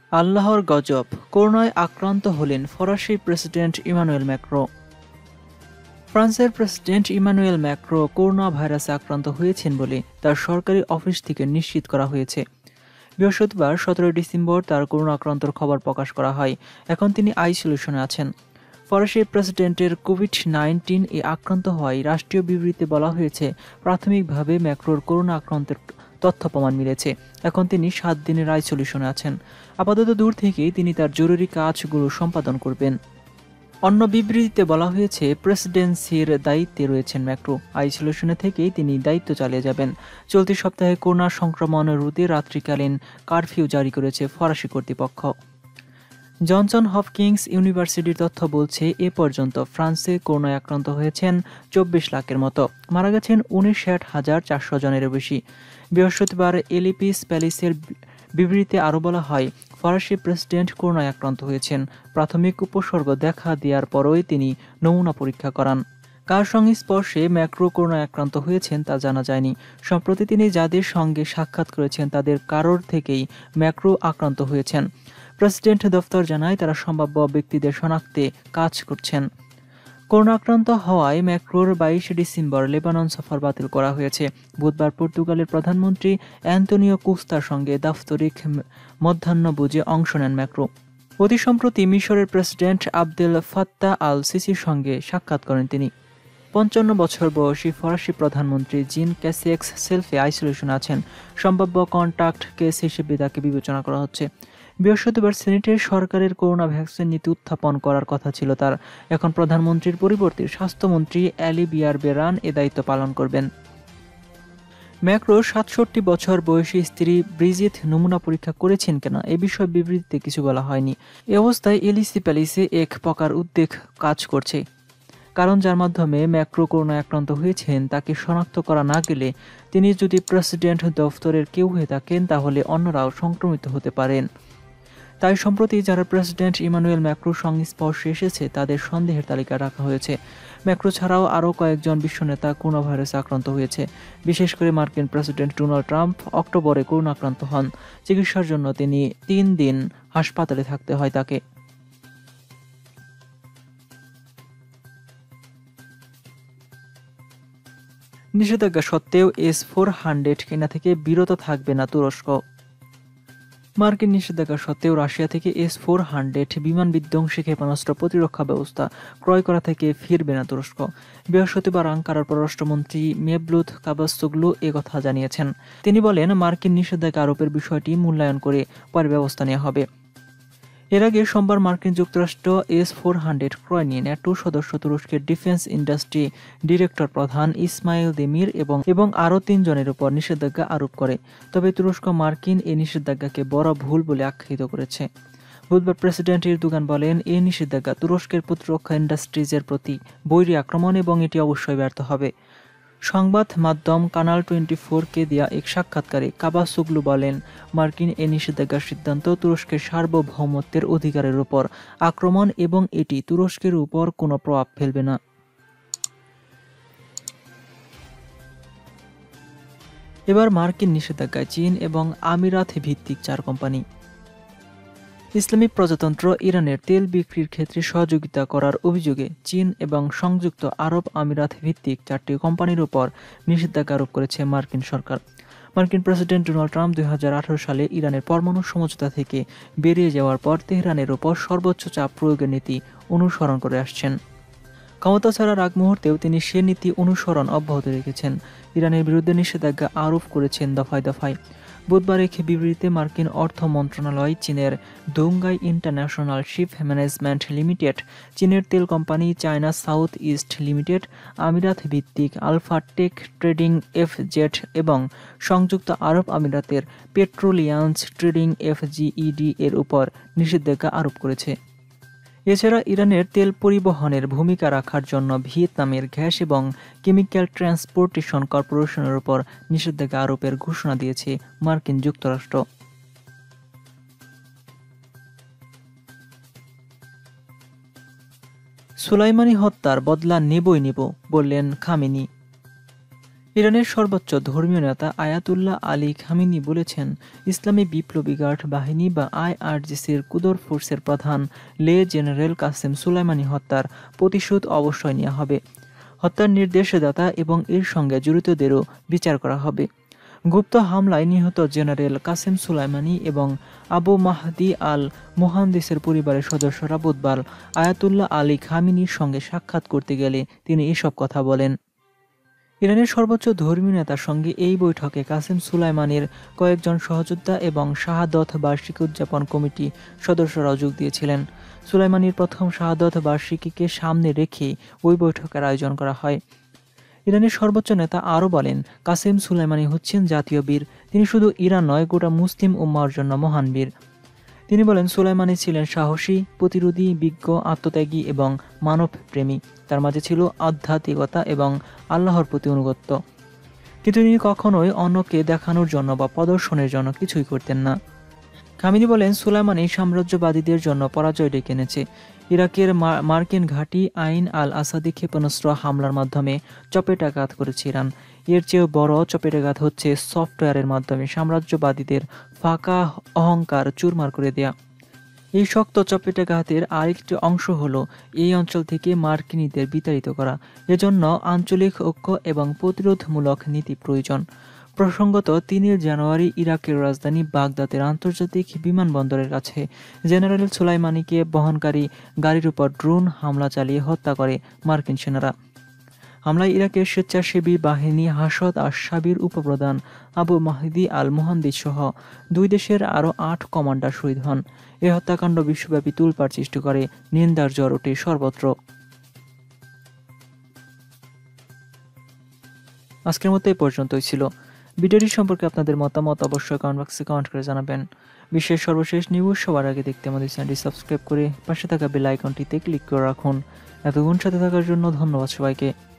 আল্লাহর গজব, করোনায় আক্রান্ত হলেন ফরাসি প্রেসিডেন্ট ইমানুয়েল ম্যাক্রো। ফ্রান্সের প্রেসিডেন্ট ইমানুয়েল ম্যাক্রো করোনা ভাইরাসে আক্রান্ত হয়েছেন বলে তার সরকারি অফিস থেকে নিশ্চিত করা হয়েছে। বৃহস্পতিবার 17 ডিসেম্বর তার করোনা আক্রান্তর খবর প্রকাশ করা হয়। এখন তিনি আইসোলেশনে আছেন। ফরাসি প্রেসিডেন্টের কোভিড-19 এ আক্রান্ত হওয়ায় রাষ্ট্রীয় বিবৃতিতে বলা হয়েছে, প্রাথমিকভাবে ম্যাক্রোর করোনা আক্রান্তের তথ্য প্রমাণ মিলেছে। এখন তিনি 7 দিনের আইসোলেশনে আছেন। আপাতত দূর থেকেই তিনি তার জরুরি কাজগুলো সম্পাদন করবেন। অন্য বিবৃতিতে বলা হয়েছে, প্রেসিডেন্সির দায়িত্বে রয়েছেন ম্যাক্রো। আইসোলেশনে থেকেই তিনি দায়িত্ব চালিয়ে যাবেন। চলতি সপ্তাহে করোনা সংক্রমণ রোধে রাত্রিকালীন কারফিউ জারি করেছে ফরাসি কর্তৃপক্ষ। জনসন হপকিন্স ইউনিভার্সিটির তথ্য বলছে, এ পর্যন্ত ফ্রান্সে করোনায় আক্রান্ত হয়েছেন 24 লাখের মতো, মারা গেছেন 59,400 জনেরও বেশি। বৃহস্পতিবার এলিপিস প্যালিসের বিবৃতিতে আরও বলা হয়, ফরাসি প্রেসিডেন্ট করোনায় আক্রান্ত হয়েছেন। প্রাথমিক উপসর্গ দেখা দেওয়ার পরই তিনি নমুনা পরীক্ষা করান। কার সংস্পর্শে ম্যাক্রো করোনায় আক্রান্ত হয়েছেন তা জানা যায়নি। সম্প্রতি তিনি যাদের সঙ্গে সাক্ষাৎ করেছেন তাদের কারোর থেকেই ম্যাক্রো আক্রান্ত হয়েছেন। প্রেসিডেন্ট দফতর জানায়, তারা সম্ভাব্য ব্যক্তিদের শনাক্তে কাজ করছেন। করোনা আক্রান্ত হওয়ায় ম্যাক্রোর 22 ডিসেম্বর লেবানন সফর বাতিল করা হয়েছে। বুধবার পর্তুগালের প্রধানমন্ত্রী অ্যান্তোনিও কোস্তার সঙ্গে দাপ্তরিক মধ্যাহ্নভোজে অংশ নেন ম্যাক্রো। অতি সম্প্রতি মিশরের প্রেসিডেন্ট আবদেল ফাত্তাহ আল সিসির সঙ্গে সাক্ষাৎ করেন তিনি। 55 বছর বয়সী ফরাসি প্রধানমন্ত্রী জিন ক্যাসিয়েক্স সেলফে আইসোলেশনে আছেন। সম্ভাব্য কন্টাক্ট কেস হিসেবে তাকে বিবেচনা করা হচ্ছে। বৃহস্পতিবার সিনেটের সরকারের করোনা ভ্যাকসিন নীতি উত্থাপন করার কথা ছিল তার। এখন প্রধানমন্ত্রীর পরিবর্তে স্বাস্থ্যমন্ত্রী অ্যালিবিয়ার বেরান এ দায়িত্ব পালন করবেন। ম্যাক্রো 67 বছর বয়সী স্ত্রী ব্রিজিথ নমুনা পরীক্ষা করেছেন কিনা এ বিষয়ে বিবৃতিতে কিছু বলা হয়নি। এ অবস্থায় এলিসি প্যালিসে এক প্রকার উদ্বেগ কাজ করছে, কারণ যার মাধ্যমে ম্যাক্রো করোনায় আক্রান্ত হয়েছেন তাকে শনাক্ত করা না গেলে তিনি যদি প্রেসিডেন্ট দফতরের কেউ হয়ে থাকেন তাহলে অন্যরাও সংক্রমিত হতে পারেন। তাই সম্প্রতি যারা প্রেসিডেন্ট ইমানুয়েল ম্যাক্রোর সংস্পর্শে এসেছে তাদের সন্দেহের তালিকায় রাখা হয়েছে। ম্যাক্রো ছাড়াও আরও কয়েকজন বিশ্বনেতা করোনা ভাইরাসে আক্রান্ত হয়েছে। বিশেষ করে মার্কিন প্রেসিডেন্ট ডোনাল্ড ট্রাম্প অক্টোবরে করোনা আক্রান্ত হন। চিকিৎসার জন্য তিনি 3 দিন হাসপাতালে থাকতে হয় তাকে। নিষেধাজ্ঞা সত্ত্বেও S-400 কেনা থেকে বিরত থাকবে না তুরস্ক। মার্কিন নিষেধাজ্ঞা সত্ত্বেও রাশিয়া থেকে S-400 বিমান বিধ্বংসী ক্ষেপণাস্ত্র প্রতিরক্ষা ব্যবস্থা ক্রয় করা থেকে ফিরবে না তুরস্ক। বৃহস্পতিবার আঙ্কারার পররাষ্ট্রমন্ত্রী মেভলুত কাভাসোগলু একথা জানিয়েছেন। তিনি বলেন, মার্কিন নিষেধাজ্ঞা আরোপের বিষয়টি মূল্যায়ন করে পরে ব্যবস্থা নেওয়া হবে। এর আগে সোমবার মার্কিন যুক্তরাষ্ট্র S-400 ক্রয় নিয়ে ন্যাটো সদস্য তুরস্কের ডিফেন্স ইন্ডাস্ট্রি ডিরেক্টর প্রধান ইসমাইল দেমির এবং আরও 3 জনের উপর নিষেধাজ্ঞা আরোপ করে। তবে তুরস্ক মার্কিন এই নিষেধাজ্ঞাকে বড় ভুল বলে আখ্যায়িত করেছে। বুধবার প্রেসিডেন্ট এরদোগান বলেন, এই নিষেধাজ্ঞা তুরস্কের প্রতিরক্ষা ইন্ডাস্ট্রিজের প্রতি বৈরী আক্রমণ এবং এটি অবশ্যই ব্যর্থ হবে। সংবাদ মাধ্যম কানাল 24-কে দেয়া এক সাক্ষাৎকারে কাভাসোগলু বলেন, মার্কিন এই নিষেধাজ্ঞার সিদ্ধান্ত তুরস্কের সার্বভৌমত্বের অধিকারের উপর আক্রমণ এবং এটি তুরস্কের উপর কোনো প্রভাব ফেলবে না। এবার মার্কিন নিষেধাজ্ঞায় চীন এবং আমিরাত ভিত্তিক 4 কোম্পানি। ইসলামী প্রজাতন্ত্র ইরানের তেল বিক্রির ক্ষেত্রে সহযোগিতা করার অভিযোগে চীন এবং সংযুক্ত আরব আমিরাত ভিত্তিক 4টি কোম্পানির উপর নিষেধাজ্ঞা আরোপ করেছে মার্কিন সরকার। মার্কিন প্রেসিডেন্ট ডোনাল্ড ট্রাম্প 2018 সালে ইরানের পরমাণু সমঝোতা থেকে বেরিয়ে যাওয়ার পর তেহরানের উপর সর্বোচ্চ চাপ প্রয়োগের নীতি অনুসরণ করে আসছেন। ক্ষমতা ছাড়ার আগ মুহূর্তেও তিনি সে নীতি অনুসরণ অব্যাহত রেখেছেন। ইরানের বিরুদ্ধে নিষেধাজ্ঞা আরোপ করেছেন দফায় দফায়। বুধবার এক বিবৃতিতে মার্কিন অর্থ মন্ত্রণালয় চীনের দোংগাই ইন্টারন্যাশনাল শিপ ম্যানেজমেন্ট লিমিটেড, চীনের তেল company China South East limited, আমিরাত ভিত্তিক আলফা টেক ট্রেডিং FZ এবং সংযুক্ত আরব আমিরাতের পেট্রোলিয়ান্স ট্রেডিং FGED এর উপর নিষেধাজ্ঞা আরোপ করেছে। এছাড়া ইরানের তেল পরিবহনের ভূমিকা রাখার জন্য ভিয়েতনামের গ্যাস এবং কেমিক্যাল ট্রান্সপোর্টেশন কর্পোরেশনের উপর নিষেধাজ্ঞা আরোপের ঘোষণা দিয়েছে মার্কিন যুক্তরাষ্ট্র। সোলাইমানি হত্যার বদলা নেবই নেব বললেন খামেনি। ইরানের সর্বোচ্চ ধর্মীয় নেতা আয়াতুল্লাহ আলী খামেনি বলেছেন, ইসলামী বিপ্লবী গার্ড বাহিনী বা আইআরজিসির কুদর ফোর্সের প্রধান লে জেনারেল কাসেম সুলাইমানি হত্যার প্রতিশোধ অবশ্যই নেওয়া হবে। হত্যার নির্দেশদাতা এবং এর সঙ্গে জড়িতদেরও বিচার করা হবে। গুপ্ত হামলায় নিহত জেনারেল কাসেম সুলাইমানি এবং আবু মাহদি আল মুহান্দিসের পরিবারের সদস্যরা বুধবার আয়াতুল্লাহ আলী খামেনির সঙ্গে সাক্ষাৎ করতে গেলে তিনি এসব কথা বলেন। ইরানের সর্বোচ্চ ধর্মীয় নেতার সঙ্গে এই বৈঠকে কাসেম সুলাইমানির কয়েকজন সহযোদ্ধা এবং শাহাদত বার্ষিকী উদযাপন কমিটি সদস্যরাও যোগ দিয়েছিলেন। সুলাইমানির প্রথম শাহাদত বার্ষিকীকে সামনে রেখে ওই বৈঠকের আয়োজন করা হয়। ইরানের সর্বোচ্চ নেতা আরও বলেন, কাসেম সুলাইমানি হচ্ছেন জাতীয় বীর। তিনি শুধু ইরান নয়, গোটা মুসলিম উম্মাহর জন্য মহান বীর। তিনি বলেন, সুলাইমানি ছিলেন সাহসী, প্রতিরোধী, বিজ্ঞ, আত্মত্যাগী এবং মানবপ্রেমী। তার মাঝে ছিল আধ্যাত্মিকতা এবং আল্লাহর প্রতি আনুগত্য। কিন্তু তিনি কখনোই অন্যকে দেখানোর জন্য বা প্রদর্শনের জন্য কিছুই করতেন না। খামেনি বলেন, সুলাইমানি সাম্রাজ্যবাদীদের জন্য পরাজয় ডেকে এনেছে। ইরাকের মার্কিন ঘাঁটি আইন আল আসাদি ক্ষেপণাস্ত্র হামলার মাধ্যমে চপেটাঘাত করেছে ইরান। এর চেয়েও বড় চপেটাঘাত হচ্ছে সফটওয়্যারের মাধ্যমে সাম্রাজ্যবাদীদের ফাঁকা অহংকার চুরমার করে দেয়া। এই শক্ত চপেটাঘাতের আরেকটি অংশ হলো এই অঞ্চল থেকে মার্কিনীদের বিতাড়িত করা। এজন্য আঞ্চলিক ঐক্য এবং প্রতিরোধমূলক নীতি প্রয়োজন। প্রসঙ্গত ৩ জানুয়ারি ইরাকের রাজধানী বাগদাদের আন্তর্জাতিক বিমানবন্দরের কাছে জেনারেল সুলাইমানিকে বহনকারী গাড়ির উপর ড্রোন হামলা চালিয়ে হত্যা করে মার্কিন সেনারা। হামলায় ইরাকের স্বেচ্ছাসেবী বাহিনী হাশদ আশ-শাবির উপপ্রধান আবু মাহদি আল মুহান্দিস সহ ২ দেশের আরও ৮ কমান্ডার শহীদ হন। এই হত্যাকাণ্ড বিশ্বব্যাপী তোলপাড় সৃষ্টি করে, নিন্দার ঝড় ওঠে সর্বত্র। আজকের মতো এই পর্যন্তই ছিল। ভিডিওটি সম্পর্কে আপনাদের মতামত অবশ্যই কমেন্ট বক্সে কমেন্ট করে জানাবেন। বিশ্বের সর্বশেষ নিউজ সবার আগে দেখতে আমাদের চ্যানেলটি সাবস্ক্রাইব করে পাশে থাকা বেল আইকনটিতে ক্লিক করে রাখুন। এতক্ষণ সাথে থাকার জন্য ধন্যবাদ সবাইকে।